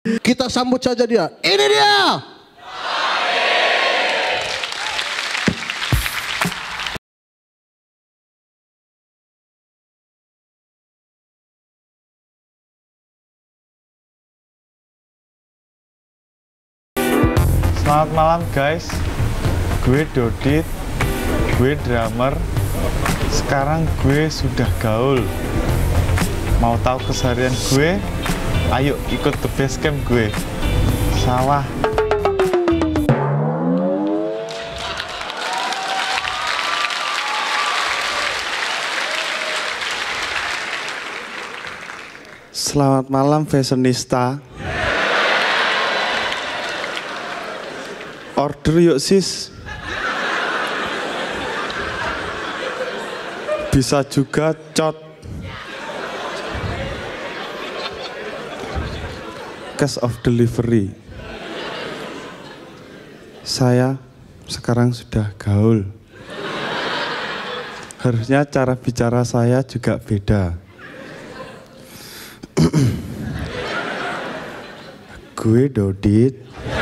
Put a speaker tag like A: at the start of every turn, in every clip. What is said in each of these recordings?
A: Kita sambut saja dia. Ini dia.
B: Selamat malam guys, gue Dodit, gue drummer. Sekarang gue sudah gaul. Mau tahu keseharian gue? Ayo ikut ke base camp gue. Sawah.
C: Selamat malam fashionista. Order yuk sis. Bisa juga cot. Cash of delivery. Saya sekarang sudah gaul. Harusnya cara bicara saya juga beda. Gue Dodit.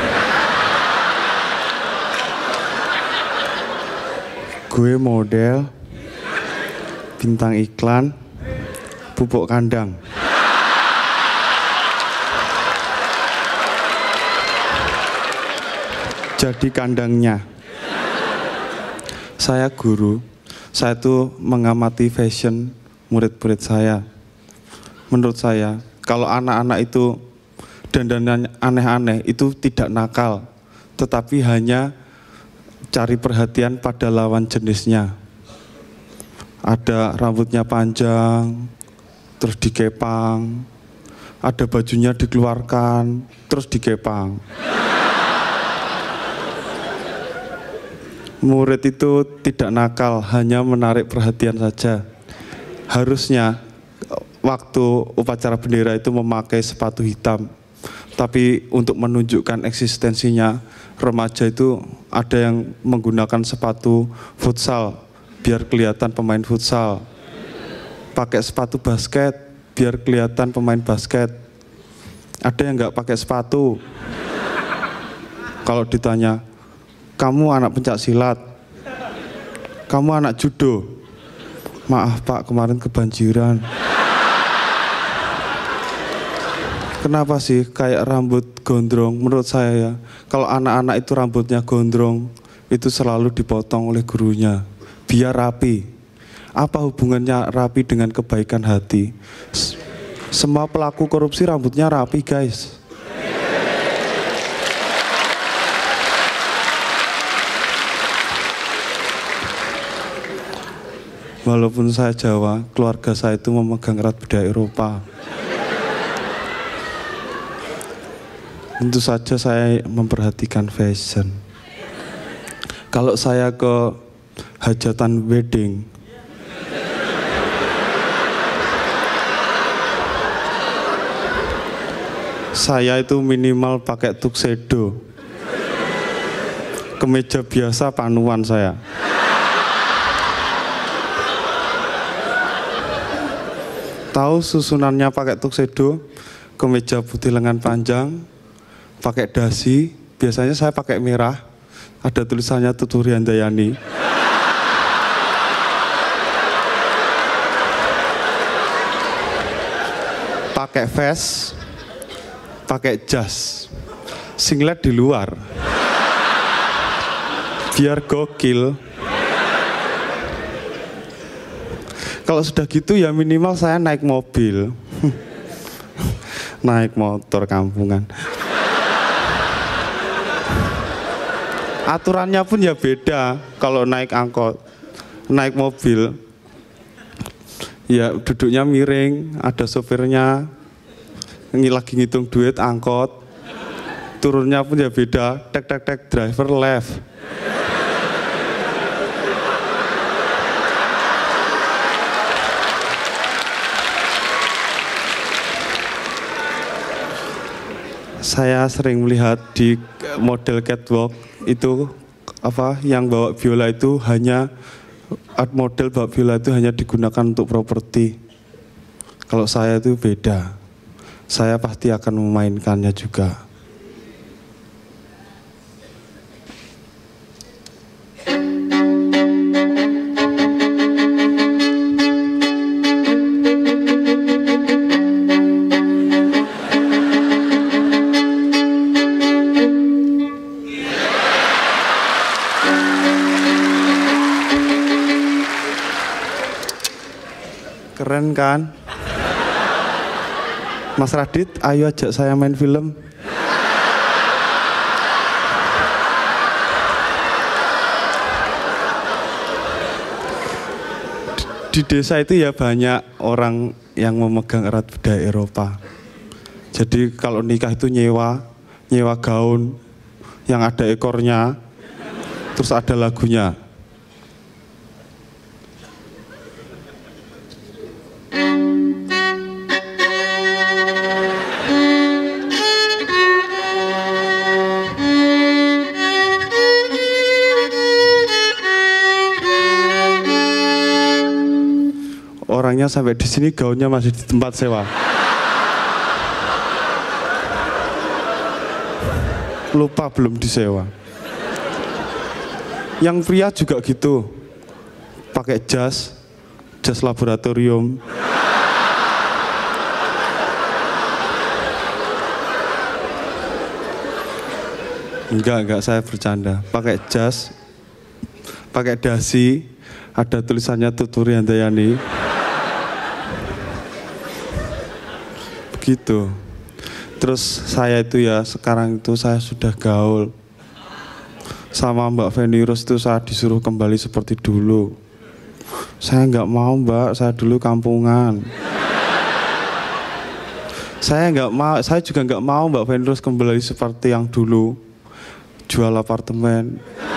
C: Gue model, bintang iklan, pupuk kandang. Jadi kandangnya. Saya guru, saya tuh mengamati fashion murid-murid saya. Menurut saya, kalau anak-anak itu dandanan aneh-aneh itu tidak nakal, tetapi hanya cari perhatian pada lawan jenisnya. Ada rambutnya panjang, terus dikepang. Ada bajunya dikeluarkan, terus dikepang. Murid itu tidak nakal, hanya menarik perhatian saja. Harusnya waktu upacara bendera itu memakai sepatu hitam. Tapi untuk menunjukkan eksistensinya, remaja itu ada yang menggunakan sepatu futsal biar kelihatan pemain futsal. Pakai sepatu basket biar kelihatan pemain basket. Ada yang nggak pakai sepatu. Kalau ditanya, kamu anak pencak silat, kamu anak judo. Maaf pak, kemarin kebanjiran. Kenapa sih kayak rambut gondrong? Menurut saya ya, kalau anak-anak itu rambutnya gondrong, itu selalu dipotong oleh gurunya, biar rapi. Apa hubungannya rapi dengan kebaikan hati? Semua pelaku korupsi rambutnya rapi guys. Walaupun saya Jawa, keluarga saya itu memegang erat budaya Eropa. Tentu saja saya memperhatikan fashion. Kalau saya ke hajatan wedding, saya itu minimal pakai tuxedo. Kemeja biasa panuan saya. Tahu susunannya pakai tuxedo, kemeja putih lengan panjang, pakai dasi, biasanya saya pakai merah, ada tulisannya Tuturi Handayani. Pakai vest, pakai jas, singlet di luar, biar gokil. Kalau sudah gitu ya minimal saya naik mobil. Naik motor kampungan. Aturannya pun ya beda. Kalau naik angkot, naik mobil, ya duduknya miring, ada sopirnya, lagi ngitung duit angkot. Turunnya pun ya beda, tek tek tek, driver left. Saya sering melihat di model catwalk itu yang bawa biola itu hanya model bawa biola itu hanya digunakan untuk properti. Kalau saya itu beda. saya pasti akan memainkannya juga. Keren kan? Mas Radit, ayo ajak saya main film. Di desa itu ya banyak orang yang memegang erat budaya Eropa. Jadi kalau nikah itu nyewa gaun yang ada ekornya, terus ada lagunya. Orangnya sampai di sini gaunnya masih di tempat sewa. Lupa belum disewa. Yang pria juga gitu, pakai jas laboratorium. Enggak, saya bercanda. Pakai jas, pakai dasi, ada tulisannya Tuturi Handayani. Begitu. Terus saya itu ya, sekarang itu saya sudah gaul. Sama Mbak Feni Rose itu saya disuruh kembali seperti dulu. Saya nggak mau Mbak, saya dulu kampungan. Saya juga nggak mau Mbak Feni Rose kembali seperti yang dulu, jual apartemen.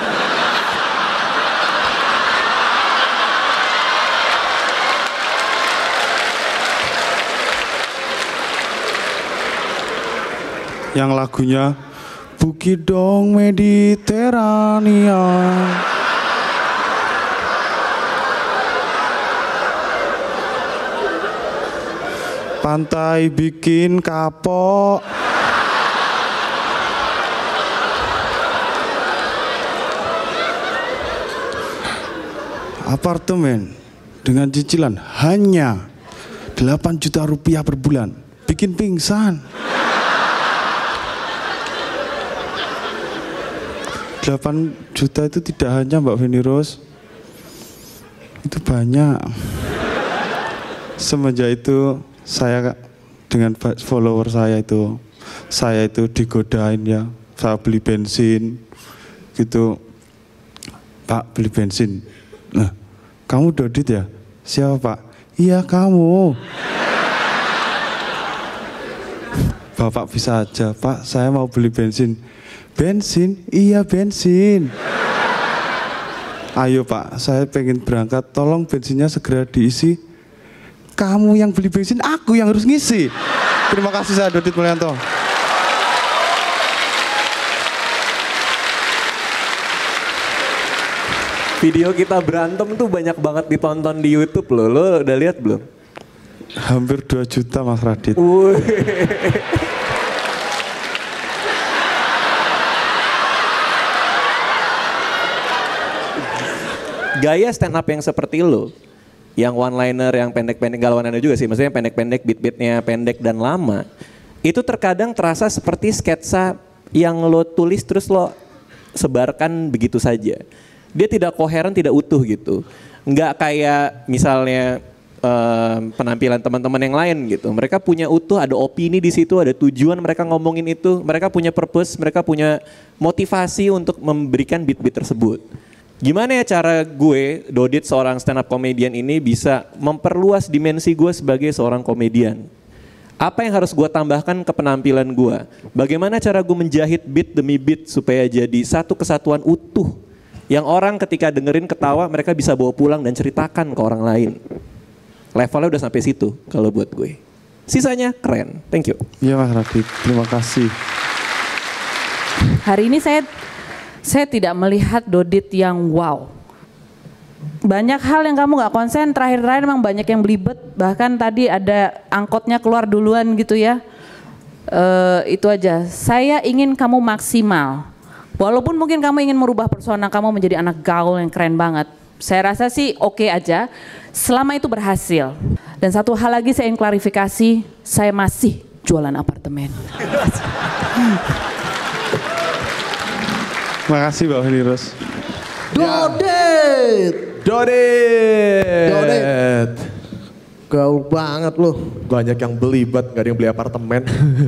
C: Yang lagunya Bukit Dong Mediterania. Pantai bikin kapok. Apartemen dengan cicilan hanya 8 juta rupiah per bulan. Bikin pingsan. 8 juta itu tidak hanya Mbak Feni Rose, itu banyak. Semenjak itu saya dengan follower saya itu digodain ya, saya beli bensin gitu. Pak, beli bensin. Nah, kamu Dodit ya? Siapa Pak? Iya kamu. Bapak bisa aja, Pak saya mau beli bensin. Bensin? Iya bensin. Ayo Pak, saya pengen berangkat, tolong bensinnya segera diisi. Kamu yang beli bensin, aku yang harus ngisi. Terima kasih, saya Dodit Mulyanto.
D: Video kita berantem tuh banyak banget ditonton di YouTube loh. Lo udah lihat belum?
C: Hampir 2 juta Mas Radit.
D: Gaya stand up yang seperti lo, yang one liner, yang pendek-pendek, gak one liner juga sih, maksudnya pendek-pendek, beat-beatnya pendek dan lama, itu terkadang terasa seperti sketsa yang lo tulis terus lo sebarkan begitu saja. Dia tidak koheren, tidak utuh gitu. Nggak kayak misalnya penampilan teman-teman yang lain gitu. Mereka punya utuh, ada opini di situ, ada tujuan mereka ngomongin itu, mereka punya purpose, mereka punya motivasi untuk memberikan beat-beat tersebut. Gimana ya cara gue, Dodit, seorang stand up comedian ini bisa memperluas dimensi gue sebagai seorang komedian? Apa yang harus gue tambahkan ke penampilan gue? Bagaimana cara gue menjahit beat demi beat supaya jadi satu kesatuan utuh yang orang ketika dengerin ketawa mereka bisa bawa pulang dan ceritakan ke orang lain. Levelnya udah sampai situ kalau buat gue. Sisanya keren. Thank you.
C: Iya Mas Radit, terima kasih.
E: Hari ini saya tidak melihat Dodit yang wow. Banyak hal yang kamu gak konsen, terakhir-terakhir memang banyak yang belibet. Bahkan tadi ada angkotnya keluar duluan gitu ya. Itu aja. Saya ingin kamu maksimal. Walaupun mungkin kamu ingin merubah persona kamu menjadi anak gaul yang keren banget. Saya rasa sih oke aja, selama itu berhasil. Dan satu hal lagi saya ingin klarifikasi, saya masih jualan apartemen.
C: Makasih Mbak Fenirus.
A: Dodet. Gaul banget loh.
F: Banyak yang belibet, gak ada yang beli apartemen.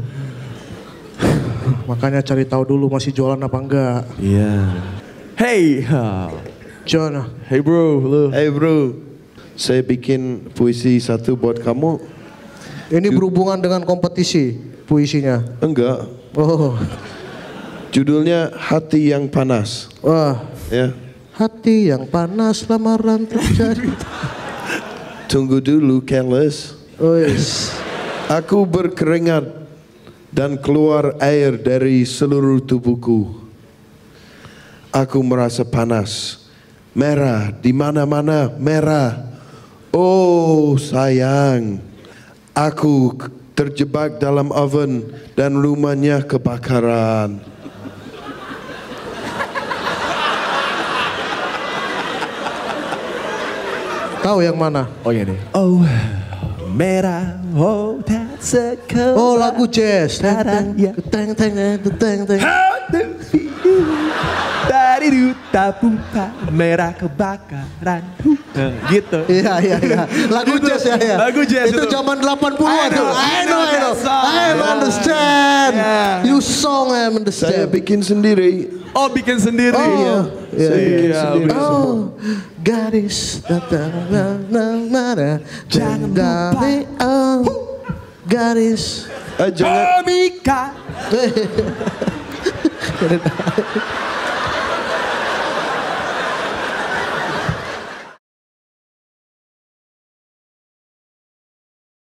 A: Makanya cari tahu dulu masih jualan apa enggak.
F: Iya. Hey,
A: John.
F: hey bro, lu.
G: Hey bro, saya bikin puisi satu buat kamu.
A: Ini berhubungan dengan kompetisi puisinya.
G: Enggak,
A: Oh,
G: judulnya Hati yang Panas.
A: wah.
G: Ya,
A: Hati yang panas lamaran terjadi.
G: tunggu dulu, careless.
A: Wis.
G: Aku berkeringat dan keluar air dari seluruh tubuhku. Aku merasa panas, merah di mana-mana merah. Oh sayang, aku terjebak dalam oven dan rumahnya kebakaran.
A: Tahu yang mana?
F: Oh iya nih. Oh, merah, oh that's a color.
A: Oh lagu jazz. Teng
F: Iya.
A: teng teng teng teng.
F: Dari duta buka merah kebakaran. Gitu.
A: Iya iya iya. Lagu jazz ya ya.
F: Lagu jazz
A: itu
F: itu.
A: zaman 80-an tuh. I know.
F: that song.
A: I understand.
F: Yeah.
A: You song I
G: Saya
A: understand.
G: bikin sendiri.
F: Oh bikin sendiri.
A: Oh, iya,
G: Saya bikin
F: iya,
G: sendiri.
A: Oh, gadis datang mana?
F: Jangan lupa.
A: Oh, gadis.
G: Jangan.
F: Komika.